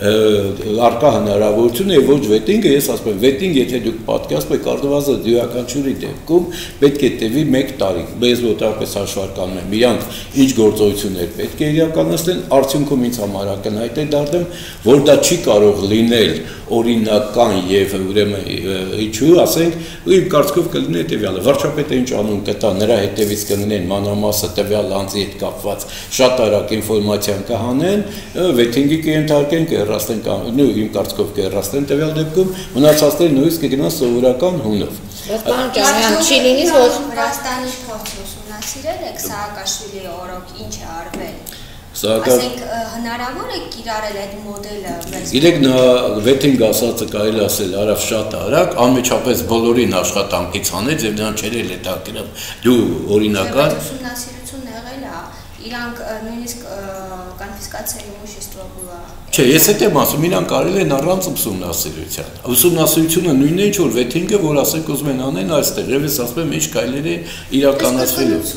արկա հնարավորություն է ոչ վետինգը, ես ասում եմ, վետինգ, եթե դուք պատկերացնում եք արդյունավետ յուրաքանչյուրի դեպքում պետք է տևի 1 տարի։ Ես ոտարպես հաշվարկանում եմ, իրանք ինչ գործողություններ պետք է իրականացնեն, արդյունքում ինձ համար ակնհայտ է դարձել, որ դա չի կարող լինել օրինական եւ ուրեմն ինչու, ասենք, իմ կարծիքով կլինի հետեւյալը. վարչապետը ինչ անուն կտա, նրա հետևից կլինեն մանրամասը տվյալ անձի հետ կապված շատ արագ ինֆորմացիան կհանեն, վետինգի կենթարկեն, կհեռացնեն կամ իմ կարծիքով կհեռացնեն տվյալ դեպքում, մնացածները նույնիսկ կգնան սովորական հունով։ Բան ճանաչան չի լինի, որ Վրաստանի փորձը ուսումնասիրել եք Սաակաշվիլիի օրոք ինչ է արվել։ Ասենք հնարավոր է կիրառել այդ մոդելը։ Գիտեք, նա վետինգ ասածը կարելի ասել արավ շատ արագ, անմիջապես բոլորին աշխատանքից հանեց եւ նրան չէր էլ հետաքրքրում։ Դու օրինական ուսումնասիրություն եղել է, իրանք նույնիսկ կոնֆիսկացիայի imущество было։ Չէ, ես հետ եմ ասում, իրանք կարելի են առանց ուսումնասիրության։ Ուսումնասիրությունը նույնն է, ինչ որ վետինգը, որ ասենք ուզում են անեն այստեղ, եւ ես ասում եմ, ինչ կարելի է իրականացվելու։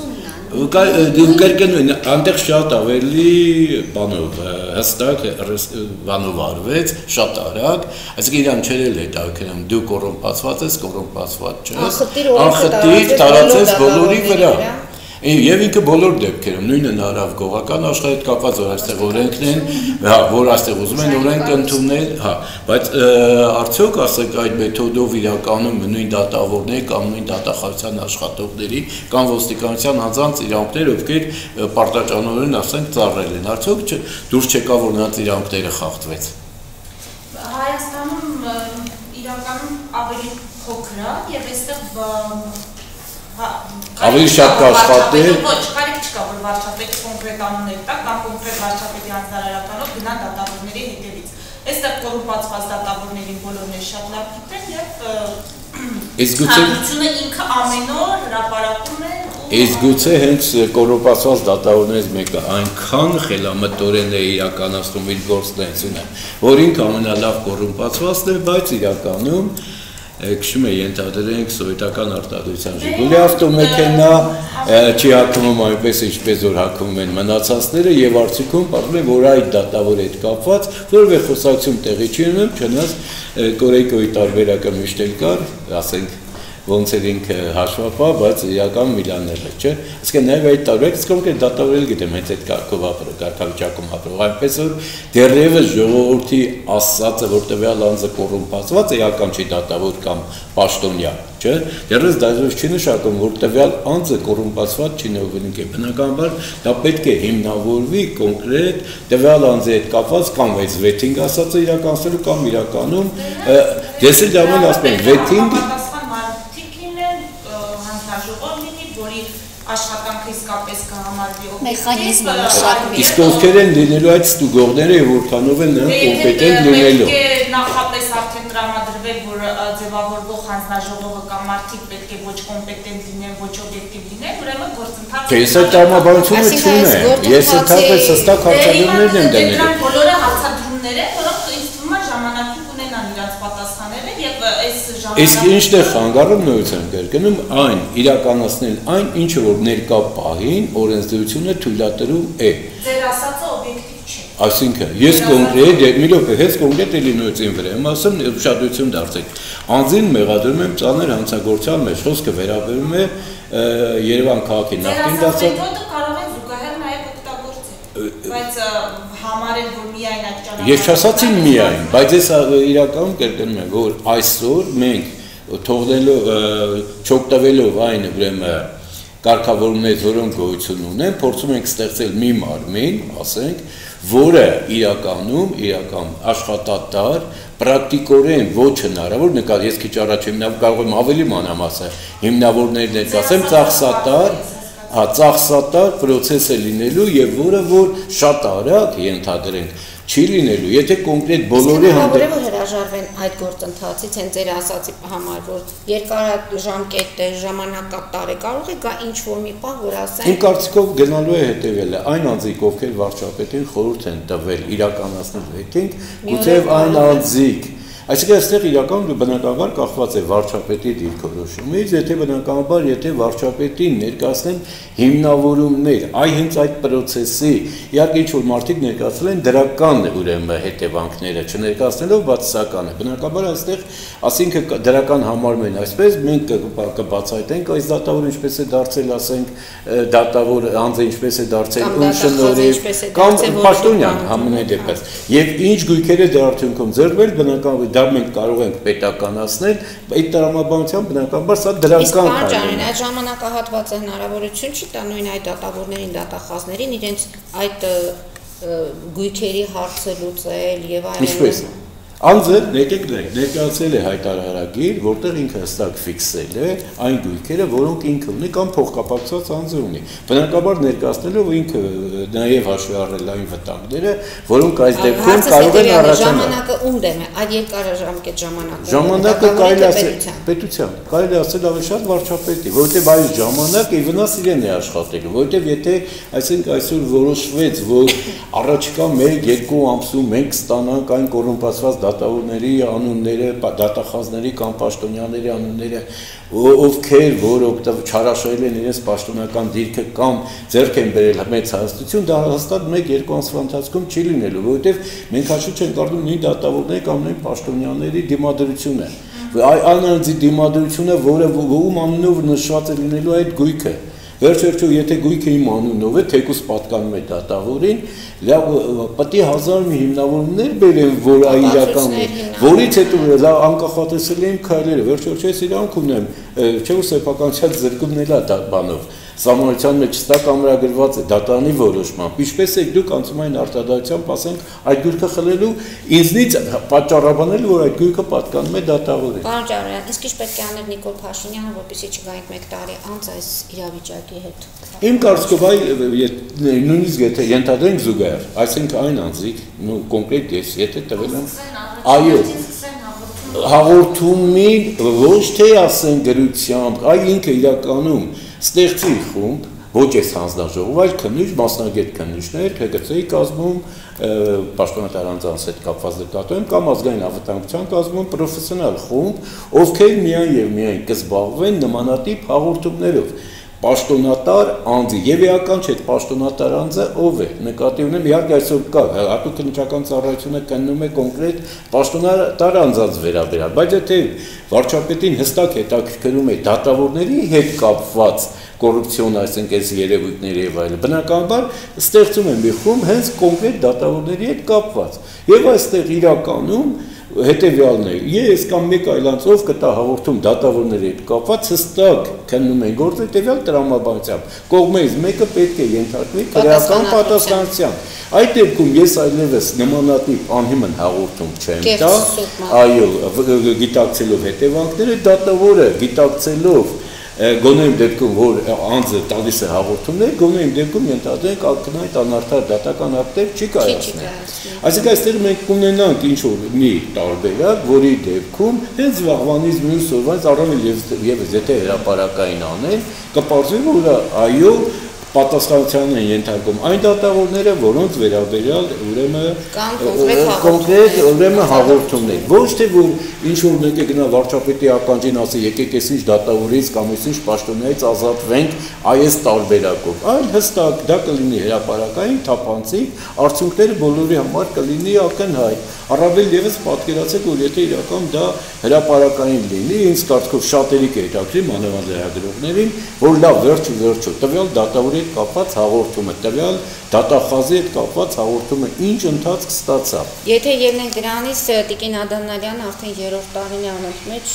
կրկնում այնտեղ շատ ավելի բանով հստակ բանով արվեց, շատ արագ, այսինքն իրան չէր էլ հետաքրքրում դու կոռումպացված ես, կոռումպացված չես, անխտիր տարածեց բոլորի վրա։ Եվ ինքը բոլոր դեպքերում նույնը նարավ գողական աշխարհի հետ կապված որ այստեղ օրենքն են, որ այստեղ ուզում են օրենք ընդունել, բայց արդյոք ասեք այդ մեթոդով իրականում նույն դատավորների կամ նույն դատախազության աշխատողների կամ ոստիկանության անձանց իրավունքներ, ովքեր պարտաճանորեն ասենք ծառայել են, արդյոք դուրս չեկա որ նրանց իրավունքները խախտվեց։ Հայաստանում իրականում ավելի փոքր է եւ այստեղ ավելի շատ կաշխատել։ Ոչ, կարիք չկա, որ վարչապետը կոնկրետ անուններ տա կամ կոնկրետ վարչապետի հանձնարարականով գնան դատավորների հետևից։ Այստեղ կոռումպացված դատավորներին բոլորն շատ լավ գիտեն եւ հանրությունը ինքը ամեն օր հրապարակում է։ Իսկ գուցե հենց կոռումպացված դատավորներից մեկը այնքան խելամտորեն է իրականացնում իր գործունեությունը, որ ինքը ամենալավ կոռումպացվածն է, բայց իրականում քշում է ենթադրենք սովետական արտադրության Ժիգուլի ավտոմեքենա, չի հակվում այնպես ինչպես որ հակվում են մնացածները եւ արդյունքում պատմում է որ այդ դատավորի հետ կապված որևէ խոսակցություն տեղի չի ունենում, չնայած Կորեյկոյի տարբերակը միշտ էլ կար, ասենք ոնց էր ինքը հաշվապահ, բայց իրական միլիոներ է, չէ՞։ Իսկ նաև այդ տարբերակը կոնկրետ դատավորել գիտեմ, հենց այդ կարգավիճակում ապրող, այնպես որ դեռևս ժողովրդի ասածը, որ տվյալ անձը կոռումպացված է, իրական չի դատավոր կամ պաշտոնյա, չէ՞։ Դեռևս դաժանություն չի նշանակում, որ տվյալ անձը կոռումպացված չի նվիրենք է։ Բնականաբար դա պետք է հիմնավորվի կոնկրետ տվյալ անձի հետ կապված կամ այս վեթինգ ասածը իրականացնելու կամ իրականում ես էլ դառնում ասում եմ վեթինգ աշխատանքը իսկապես կհամարվի մեխանիզմը մշակվի։ Իսկ ովքեր են լինելու այդ ստուգողները եւ որքանով են նրանք կոմպետենտ լինելու։ Նախապես արդեն տրամադրվել, որ ձևավորվող հանձնաժողովը կամ մարդիկ պետք է ոչ կոմպետենտ լինեն, ոչ օբյեկտիվ լինեն, ուրեմն գործընթացը։ Ես այդ տրամաբանությունը չունեմ։ Ես ընդհանրապես հստակ հարցադրումներն եմ դնել։ Դրանք բոլորը հարցադրումներ են, որոնք ինձ թվում է ժամանակին կունենան իրաց պատասխանները եւ այս ժամանակը։ Իսկ ինչն է խանգարում նույնությամբ կրկնում այն իրականացնել այն ինչը որ ներկա պահին օրենսդրությունը թույլատրում է։ Ձեր ասածը օբյեկտիվ չէ։ Այսինքն ես կոնկրետ մի րոպե հենց կոնկրետ էլի նույնին վրա եմ ասում ուշադրություն դարձեք։ Անձին մեղադրում եմ ծանր հանցագործության մեջ խոսքը վերաբերում է Երևան քաղաքի նախկին դասակ։ Կարող են զուգահեռ նաև օգտագործել, բայց համարել որ միայն այդ ճանապարհը։ Ես չասացի միայն, բայց ես իրականում կրկնում եմ, որ այսօր մենք թողնելով չօգտվելով այն ուրեմն կարգավորումներից, որոնք գոյություն ունեն, փորձում ենք ստեղծել մի մարմին, ասենք, որը իրական աշխատատար, պրակտիկորեն ոչ հնարավոր նկար, ես քիչ առաջ կարող եմ ավելի մանրամասն հիմնավորներ ներկայացեմ, ծախսատար process է լինելու եւ որը որ շատ արագ ենթադրենք չի լինելու, եթե կոնկրետ բոլորի հանդեպ հրաժարվեն այդ գործընթացից, հենց ձեր ասացի համար, որ երկարաժամկետ է, ժամանակատար է, կարող է գա ինչ-որ մի պահ, որ ասեն։ Իմ կարծիքով գնալու է հետևելը, այն անձիկ, ովքեր վարչապետին խորհուրդ են տվել իրականացնել վեթինգ, գուցեև այն անձիկ Այսինքն այստեղ իրականում բնականաբար կախված է վարչապետի դիրքորոշումից, եթե վարչապետին ներկայացնեն հիմնավորումներ, հենց այդ process-ի, իհարկե ինչ-որ մարդիկ ներկայացրել են դրական ուրեմն հետևանքները, չներկայացնելով բացասականը։ Բնականաբար այստեղ, ասինքն դրական համարում են այսպես, մենք կբացահայտենք այս դատավորը ինչպես է դարձել, ասենք, դատավոր անձը ինչպես է դարձել ում շնորհիվ կամ պաշտոնյան համենայն դեպս։ Եվ ինչ գույքեր է դրա արդյունքում ձեռվել, բնականաբար դա մենք կարող ենք պետականացնել, այդ տրամաբանությամբ բնականաբար սա դրական քայլ է։ Այդ ժամանակահատվածը հնարավորություն չի տա նույն այդ դատավորներին, դատախազներին իրենց այդ գույքերի հարցը լուծել եւ այլն։ Ինչպես Անձը ներկայացել է հայտարարագիր, որտեղ ինքը հստակ ֆիքսել է այն գույքերը, որոնք ինքը ունի կամ փոխկապակցված անձը ունի։ Բնականաբար ներկայացնելով ինքը նաև հաշվի առնել այն վտանգները, որոնք այս դեպքում կարող են առաջանալ։ Ժամանակը ում դեմ է, այդ երկարաժամկետ ժամանակը։ Ժամանակը կարելի ասել պետության, կարելի ասել ավելի շատ վարչապետի, որովհետև այս ժամանակը վնաս իրեն է աշխատելու, որովհետև եթե այսինքն այսօր որոշվեց, որ առաջիկա 1-2 ամսում մենք ստանանք այն կոռումպացված դատավորների անունները, դատախազների կամ պաշտոնյաների անունները, ովքեր որ չարաշահել են իրենց պաշտոնական դիրքը կամ ձեռք են բերել մեծ հաստատություն, դա հաստատ 1-2 ամսվա ընթացքում չի լինելու, որովհետև մենք հաշվի չենք առնում նույն դատավորների կամ նույն պաշտոնյաների դիմադրությունը, այն դիմադրությունը, որը ում անունով նշված է լինելու այդ գույքը։ Վերջ-վերջո, եթե գույքը իմ անունով է, թեկուզ պատկանում է դատավորին, պետք է 1000 մի հիմնավորումներ բերեն, որ իրականն է, որից հետո անկախատեսել են քայլերը, վերջ-վերջո ես իրանք ունեմ, չէ՞ որ սեփականության զրկումն էլ է դա բանով, Սահմանության մեջ հստակ ամրագրված է դատարանի որոշմամբ, ինչպես եք դուք անցումային արտադրությամբ ասենք այդ գույքը խլելու ինձնից պատճառաբանել, որ այդ գույքը պատկանում է դատավորին։ Պարոն Ջարոյան, իսկ ինչ պետք է աներ Նիկոլ Փաշինյանը, որպեսզի չգայինք 1 տարի անց այս իրավիճակի հետ։ Իմ կարծիքով նույնիսկ եթե ենթադրենք զուգահեռ, այսինքն այն անձիկ, կոնկրետ ես, եթե տվել եմ, այո, հաղորդումի ոչ թե ասեն գրությամբ, այ ինքը իրականում ստեղծի խումբ, ոչ այս հանձնաժողով, այլ քննիչ, մասնագետ քննիչներ, ՀԿՑ-ի կազմում, պաշտոնատար անձանց հետ կապված նկատում կամ ազգային անվտանգության կազմում պրոֆեսիոնալ խումբ, ովքեր միայն եւ միայն կզբաղվեն նմանատիպ հաղորդումներով։ Պաշտոնատար անձի եւ էական չէ պաշտոնատար անձը ով է նկատի ունեմ իհարկե այսօր կա հատուկ քննչական ծառայությունը կննում է կոնկրետ պաշտոնատար անձանց վերաբերյալ բայց եթե վարչապետին հստակ հետաքրքրում է դատավորների հետ կապված կոռուպցիոն այսինքն այս երևույթների եւ այլն բնականաբար ստեղծում են մի խումբ հենց կոնկրետ դատավորների հետ կապված եւ այստեղ իրականում հետևյալն է ես կամ մեկ այլ անձով կտա հաղորդում դատավորների հետ կապված հստակ քննում են գործը հետևյալ տրամաբանությամբ կողմից մեկը պետք է ենթարկվի քրեական պատասխանատվության այդ դեպքում ես այլևս նմանատիպ անհիմն հաղորդում չեմ տա այո գիտակցելով հետևանքները դատավորը գիտակցելով գոնե իմ դեպքում որ անձը տալիս է հաղորդումներ գոնե իմ դեպքում ենթադրենք ակնհայտ անարդար դատական ակտեր չի կայացնել այսինքն այստեղ մենք կունենանք ինչ որ մի տարբերակ որի դեպքում հենց վաղվանից մյուս օրվանից առավել եւս եթե հրապարակային անեն կպարզվի որ այո պատասխանատվության են ենթարկում այն դատավորները, որոնց վերաբերյալ ուրեմն կոնկրետ ուրեմն հաղորդումներ։ Ոչ թե որ ինչ որ մեկը գնա վարչապետի ականջին ասի եկեք ես ինչ դատավորից կամ ես ինչ պաշտոններից ազատվենք այս տարբերակով, այլ հստակ դա կլինի հրապարակային թափանցիկ, արդյունքները բոլորի համար կլինի ակնհայտ։ Առավել եւս պատկերացեք, որ եթե իրական դա հրապարակային լինի, ինձ կարծիքով շատերի կհետաքրի մանավանդ լրագրողներին, որ լավ վերջը տվյալ դատավորի հետ կապված հաղորդումը, տվյալ դատախազի հետ կապված հաղորդումը ինչ ընթացք ստացավ։ Եթե ելնենք դրանից, Տիկին Ադամնալյանը արդեն 3-րդ տարին է անընդմեջ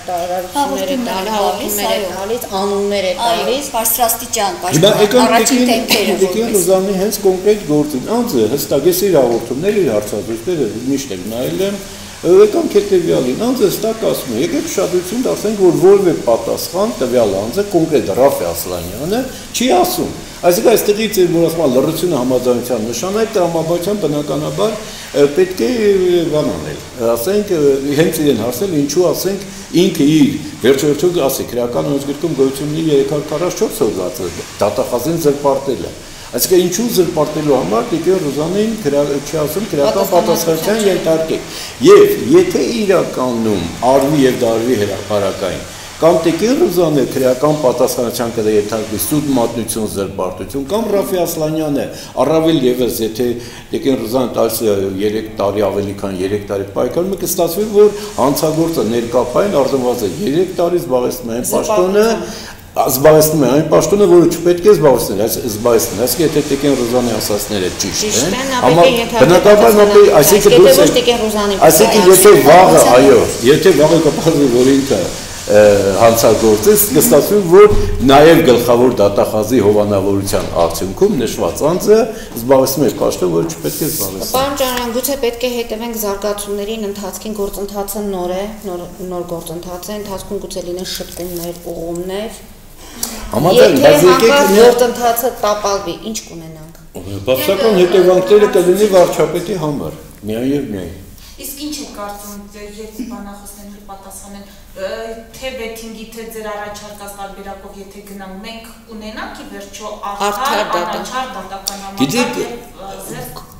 հաղորդումներ է տալիս, անուններ է տալիս, բարձրաստիճան, առաջին թեմքերը։ Տիկին Ռուզանի հենց կոնկրետ գործին, անձը հստակ ես իր հաղորդումները, իր հարցազրույցները միշտ եմ նայել եմ, եկանք հետևյալին, անձը հստակ ասում է, եկեք ուշադրություն դարձնենք, որ որևէ պատասխան տվյալ անձը, կոնկրետ Ռաֆի Ասլանյանը, չի ասում։ Այսինքն այստեղից է որ ասում լրությունը համաձայնության նշան այդ տրամաբանության բնականաբար պետք է բան անել ասենք հենց իրեն հարցնել ինչու ասենք ինքը իր վերջերթու ասի քրեական օրենսգրքում գոյությունի 344 հոդված դատախազին զրպարտել է այսինքն ինչու զրպարտելու համար Տիկին Ռուզանին չի ասում քրեական պատասխանատվության ենթարկեք եւ եթե իրականում արվի եւ դարվի հրապարակային կամ Տիկին Ռուզանը քրեական պատասխանատվության կդա ենթարկվի սուտ մատնություն զրպարտություն կամ Ռաֆի Ասլանյանը առավել եւս եթե Տիկին Ռուզանը տալիս 3 տարի ավելի քան 3 տարի պայքարում կստացվի որ հանցագործը ներկայացին արժանված է 3 տարի զբաղեցնում է պաշտոնը զբաղեցնում է այն պաշտոնը, որը չպետք է զբաղեցնել, այս զբաղեցնել, այսինքն եթե Տիկին Ռուզանի ասածները ճիշտ են, բնականաբար այսինքն դուք այսինքն եթե վաղը, այո, եթե վաղը կպարզվի, որ ինքը հանցագործ է, կստացվի, որ նաև գլխավոր դատախազի հովանավորության արդյունքում նշված անձը զբաղեցնում է պաշտոն, որը չպետք է զբաղեցնել։ Պարոն Ջարոյան, գուցե պետք է հետևենք զարգացումներին, ընթացքին գործընթացը նոր է, նոր գործընթաց է, ընթացքում գուցե լինեն շփումներ, ուղղումներ։ Համաձայն, բայց եկեք գործընթացը տապալվի, ինչ կունենանք։ Բացական հետևանքները կլինի վարչապետի համար, միայն եւ միայն։ Իսկ ինչ է կարծում երկու բանախոսների պատասխանեն թե վեթինգի թե ձեր առաջարկած տարբերակով եթե գնամ մենք ունենանք ի վերջո արդար անաչար դատական համակարգ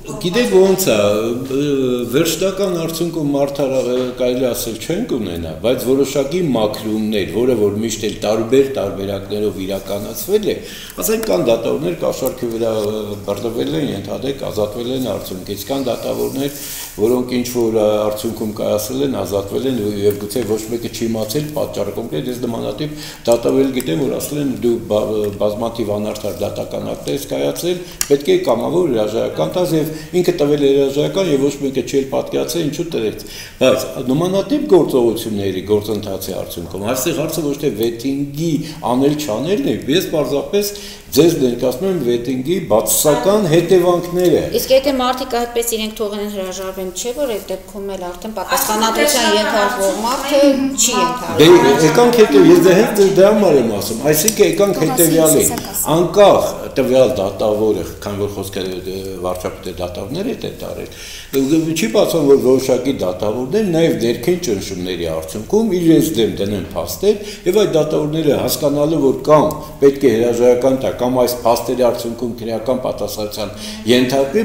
Գիտեք ոնց է, վերջնական արդյունքում մարդարը կարելի ասել չենք ունենա, բայց որոշակի մաքրումներ, որը որ միշտ էլ տարբեր տարբերակներով իրականացվել է, ասենք կան դատավորներ կաշառքի վրա բռնվել են, ենթադրեք ազատվել են արդյունքից, կան դատավորներ, որոնք ինչ որ արդյունքում կայացել են, ազատվել են եւ գուցե ոչ մեկը չի իմացել պատճառը կոնկրետ, ես նմանատիպ դատավորել գիտեմ, որ ասել են դու բազմաթիվ անարդար դատական ակտեր կայացել, պետք է կամավոր հրաժարական տաս եւ ինքը տվել է հրաժարական եւ ոչ մեկը չի պատկերացել ինչու տրեց, բայց նմանատիպ գործողությունների գործընթացի արդյունքում այստեղ հարցը ոչ թե վեթինգի անել-չանելն է, ես պարզապես ձեզ ներկայացնում եմ վեթինգի բացասական հետևանքները։ Իսկ եթե մարդիկ այդպես իրենք թողեն հրաժարվեն, չէ՞ որ այդ դեպքում էլ արդեն պատասխանատվության ենթարկվող մարդը չի ենթարկվում։ Դե եկանք հետո ես հենց դրա համար եմ ասում, այսինքն եկանք հետևյալին, անկախ տվյալ դատավորը, քանի որ խոսքը վարչապետի դատավորների հետ է տարել, չի բացվում որ որոշակի դատավորներ նաև ներքին ճնշումների արդյունքում իրենց դեմ դնեն փաստեր եւ այդ դատավորները հասկանալու որ կամ պետք է հրաժարական տա կամ այս փաստերի արդյունքում քրեական պատասխանատվության ենթարկվի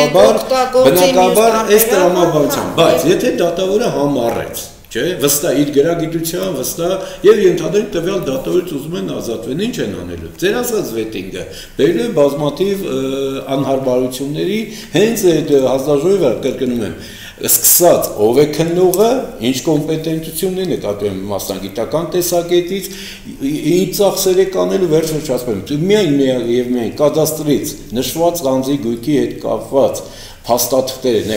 բնականաբար այս տրամաբանության, բայց եթե դատավորը համառեց Չէ, վստահ իր գրագիտության, վստահ եւ ենթադրենք տվյալ դատավորից ուզում են ազատվել, ինչ են անելու։ Ձեր ասած վեթինգը բերել է բազմաթիվ անհարմարությունների, հենց այդ հանձնաժողովը կրկնում եմ, սկսած ով է քննողը, ինչ կոմպետենտություն ունի նկատի մասնագիտական տեսակետից, ինչ ծախսեր է կանելու վերջ ասում եմ, միայն կադաստրից նշված անձի գույքի հետ կապված փաստաթղթերը,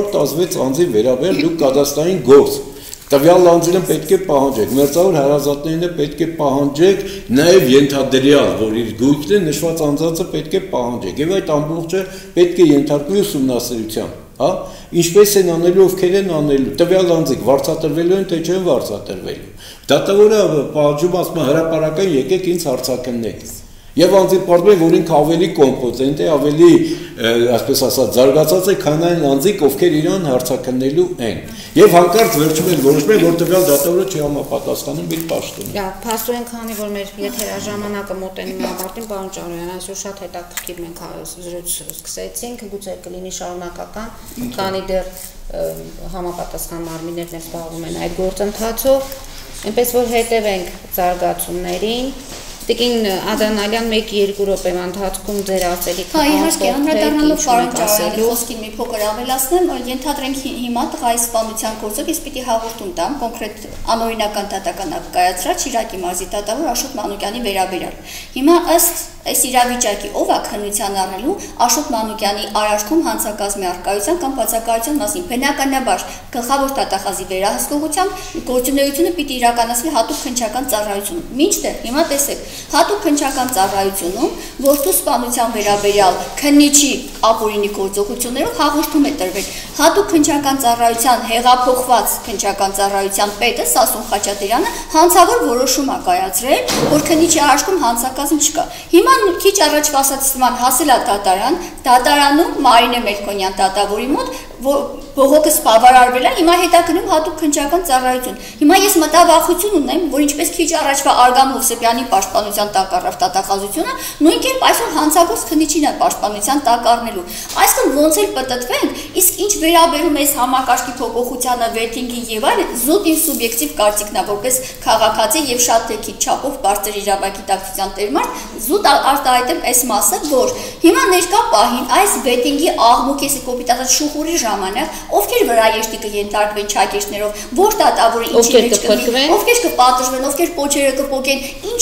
216 անձի վերաբերյալ դուք կադաստրային գործ Տվյալ անձինը պետք է պահանջեք, մերձավոր հարազատներին պետք է պահանջեք, նաև ենթադրյալ, որ իր գույքն է նշված անձանցը պետք է պահանջեք, եւ այդ ամբողջը պետք է ենթարկվի ուսումնասիրության, հա, ինչպես են անելու, ովքեր են անելու, տվյալ անձիկ վարձատրվելու են, թե չեն վարձատրվելու։ Դատավորը պահանջում ասում է հրապարակային եկեք ինձ հարցակնեք։ Եվ անձի պարզվում է, որ ինքը ավելի կոմպետենտ է, ավելի, այսպես ասած, զարգացած է, քան այն անձիկ, ովքեր իրան հարցակնելու են։ Եվ հանկարծ վերջում են որոշում են, որ տվյալ դատավորը չի համապատասխանում իր պաշտոնին։ Դա փաստորեն քանի որ մեր եթերաժամանակը մոտենում է ավարտին, պարոն Ճարոյան, այսօր շատ հետաքրքիր մենք զրույց սկսեցինք, գուցե կլինի շարունակական, քանի դեռ համապատասխան մարմիններն էլ զբաղվում են այդ գործընթացով, այնպես որ հետևենք զարգացումներին։ Տիկին Ադրանալյան 1-2 րոպեվա ընթացքում ձեր ասելիքը իհարկե անդրադառնալով պարոն Ճարոյանի խոսքին մի փոքր ավելացնեմ, ենթադրենք հիմա տղայի սպանության գործով ես պիտի հաղորդում տամ կոնկրետ անօրինական դատական ակտ կայացրած Շիրակի մարզի դատավոր Աշոտ Մանուկյանի վերաբերյալ։ Հիմա ըստ այս իրավիճակի ով է քննության առնելու Աշոտ Մանուկյանի արարքում հանցակազմի առկայության կամ բացակայության մասին։ Բնականաբար գլխավոր դատախազի վերահսկողությամբ գործունեությունը պիտի իրականացվի հատուկ քննչական ծառայությունում։ Մինչդեռ հիմա տեսեք, հատուկ քննչական ծառայությունում որդու սպանության վերաբերյալ քննիչի ապօրինի գործողություններով հաղորդում է տրվել։ Հատուկ քննչական ծառայության հեղափոխված քննչական ծառայության պետը Սասուն Խաչատրյանը հանցավոր որոշում է կայացրել, որ քննիչի արարքում հանցակազմ չկա։ Հիմա քիչ առաջվա ասացման հասել է դատարանում Մարինե Մելքոնյան դատավորի մոտ բողոքը սպառարվել է, հիմա հետաքննում հատուկ քննչական ծառայություն։ Հիմա ես մտավախություն ունեմ, որ ինչպես քիչ առաջվա Արգամ Հովսեփյանի պաշտպանության տակ առավ դատախազությունը, նույն կերպ այսօր հանցագործ քննիչին է պաշտպանության տակ առնելու։ Այսինքն ոնց էլ պատտվենք, իսկ ինչ վերաբերում է համակարգի փոփոխությանը, վեթինգի եւ այլն, զուտ իր սուբյեկտիվ կարծիքն է, որպես քաղաքացի եւ շատ քիչ չափով բարձր իրավագիտակցության տերմարդ, զուտ արտահայտեմ այս մասը, որ հիմա ներկա պահին այս վեթինգի աղմուկի կոպիտացած շուխուրի ժամանակ ովքեր վրայեշտի կենթարկվեն չակերտներով, որ դատավորը ինչի մեջ կգնի, ովքեր կպատժվեն, ովքեր պոչերը կփոկեն, ինչ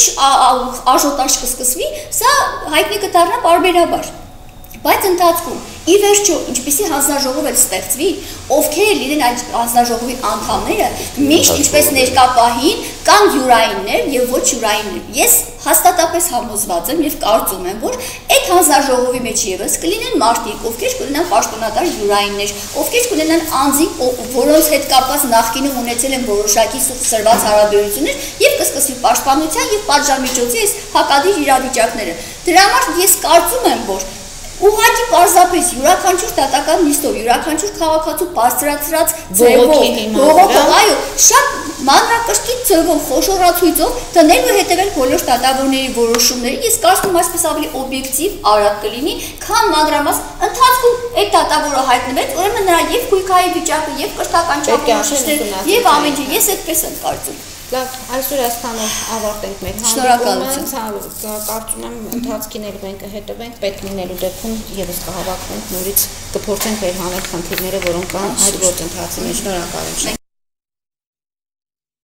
աժոտաժ կսկսվի, սա հայտնի կդառնա պարբերաբար։ Բայց ընթացքում ի վերջո ինչպեսի հանձնաժողով էլ ստեղծվի, ովքեր լինեն այդ հանձնաժողովի անդամները, միշտ ինչպես ներկա պահին կան յուրայիններ եւ ոչ յուրայիններ։ Ես հաստատապես համոզված եմ եւ կարծում եմ, որ այդ հանձնաժողովի մեջ եւս կլինեն մարդիկ, ովքեր կունենան պաշտոնատար յուրայիններ, ովքեր կունենան անձիկ, որոնց հետ կապված նախկինում ունեցել են որոշակի սրված հարաբերություններ եւ կսկսվի պաշտպանության եւ պատժամիջոցի այս հակադիր իրավիճակները։ Դրա համար ես կարծում եմ, որ Ուղղակի պարզապես յուրաքանչյուր դատական նիստով, յուրաքանչյուր քաղաքացու բարձրացրած ձևով, այո, շատ մանրակրկիտ ձևով, խոշորացույցով դնել ու հետևել բոլոր դատավորների որոշումների, ես կարծում եմ այսպես ավելի օբյեկտիվ, արագ կլինի, քան մանրամասն ընթացքում այդ դատավորը հայտնվեց, ուրեմն նրա եւ քույքայի վիճակը, եւ կրթական չափանիշները, եւ ամեն ինչ, ես այդպես եմ կարծում։ Լավ, այսօր այսքանով ավարտենք մեր հանդիպումը, կարծում եմ ընթացքին էլ մենք կհետևենք, պետք լինելու դեպքում եւս կհավաքվենք նորից, կփորձենք վերհանել խնդիրները, որոնք կան այդ գործընթացի մեջ։ Շնորհակալություն։